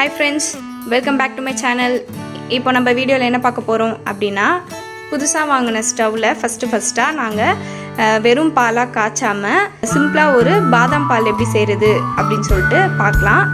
Hi friends, welcome back to my channel. இப்போ நம்ம வீடியோல என்ன பார்க்க போறோம் அப்படினா புதுசா வாங்குன ஸ்டவ்ல ஃபர்ஸ்டா நாங்க வெறும் பாலா காச்சாம சிம்பிளா ஒரு பாதாம் பால் எப்படி செய்யறது அப்படினு சொல்லிட்டு பார்க்கலாம்.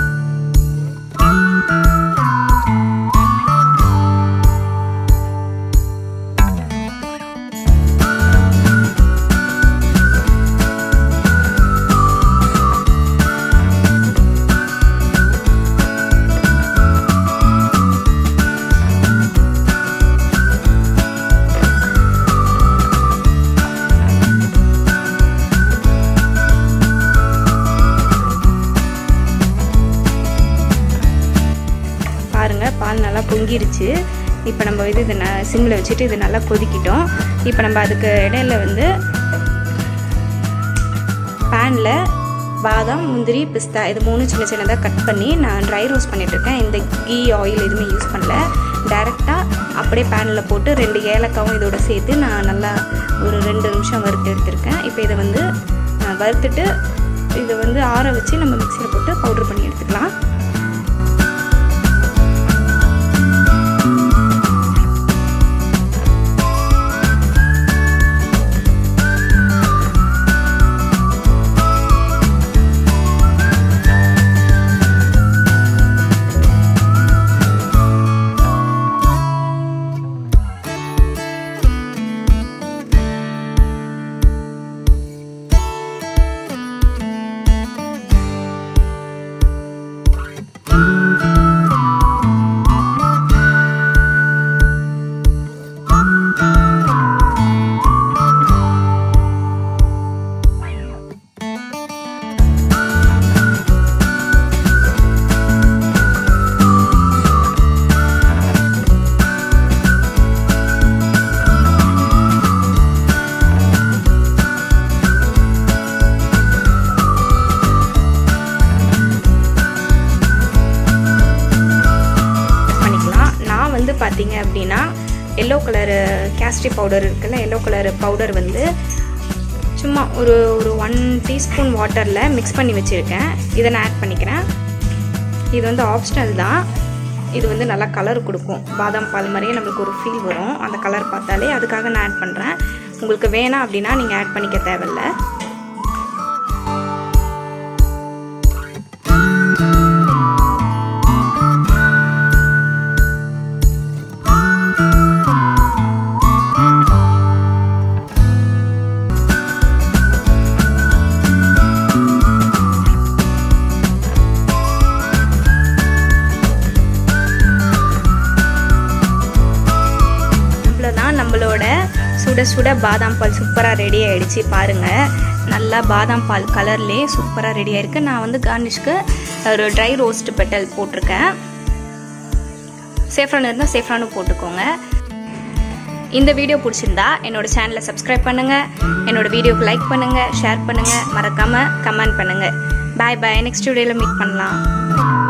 பால் நல்லா பொங்கிருச்சு. இப்போ நம்ம இது சிம்ல வச்சுட்டு இது நல்லா கொதிக்கிட்டோம். இப்போ நம்ம அதுக்கு இடையில வந்து பேன்ல பாதாம், முந்திரி, பிஸ்தா இது மூணு சின்ன சின்னதாக கட் பண்ணி நான் ட்ரை ரோஸ்ட் பண்ணிட்டு இருக்கேன். இந்த கீ ஆயில் எதுவுமே யூஸ் பண்ணல. டைரெக்டாக அப்படியே பேனில் போட்டு 2 ஏலக்காவும் இதோட சேர்த்து நான் நல்லா ஒரு 2 நிமிஷம் வறுத்து எடுத்திருக்கேன். இப்போ இதை வந்து வறுத்துட்டு இதை வந்து ஆற வச்சு நம்ம மிக்சியில் போட்டு பவுடர் பண்ணி எடுத்துக்கலாம். பார்த்தீங்க அப்படின்னா எல்லோ கலர் கேஸ்ட்ரி பவுடர் இருக்குல்ல, எல்லோ கலர் பவுடர் வந்து சும்மா ஒரு 1 டீஸ்பூன் வாட்டரில் மிக்ஸ் பண்ணி வச்சுருக்கேன். இதை நான் ஆட் பண்ணிக்கிறேன். இது வந்து ஆப்ஷனல் தான். இது வந்து நல்லா கலர் கொடுக்கும். பாதாம் பால் மாதிரியே நம்மளுக்கு ஒரு ஃபீல் வரும் அந்த கலர் பார்த்தாலே. அதுக்காக நான் ஆட் பண்ணுறேன். உங்களுக்கு வேணாம் அப்படின்னா நீங்கள் ஆட் பண்ணிக்க தேவையில்லை. நம்மளோட சுட சுட பாதாம் பால் சூப்பராக ரெடி ஆகிடுச்சு. பாருங்கள், நல்லா பாதாம் பால் கலர்லேயே சூப்பராக ரெடி ஆகிருக்கு. நான் வந்து கார்னிஷ்க்கு ஒரு ட்ரை ரோஸ்ட் பெட்டல் போட்டிருக்கேன். சேஃப்ரான் இருந்தால் சேஃப்ரானும் போட்டுக்கோங்க. இந்த வீடியோ பிடிச்சிருந்தா என்னோட சேனலை சப்ஸ்கிரைப் பண்ணுங்கள், என்னோட வீடியோக்கு லைக் பண்ணுங்கள், ஷேர் பண்ணுங்கள், மறக்காமல் கமெண்ட் பண்ணுங்கள். பாய் பாய். நெக்ஸ்ட் வீடியோவில் மீட் பண்ணலாம்.